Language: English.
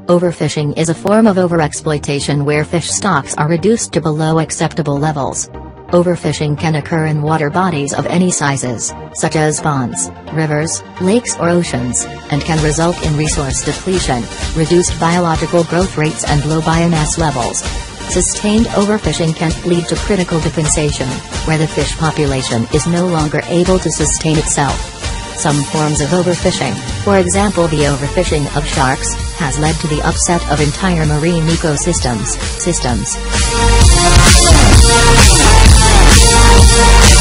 Overfishing is a form of overexploitation where fish stocks are reduced to below acceptable levels. Overfishing can occur in water bodies of any sizes, such as ponds, rivers, lakes or oceans, and can result in resource depletion, reduced biological growth rates and low biomass levels. Sustained overfishing can lead to critical decompensation, where the fish population is no longer able to sustain itself. Some forms of overfishing, for example the overfishing of sharks, has led to the upset of entire marine ecosystems.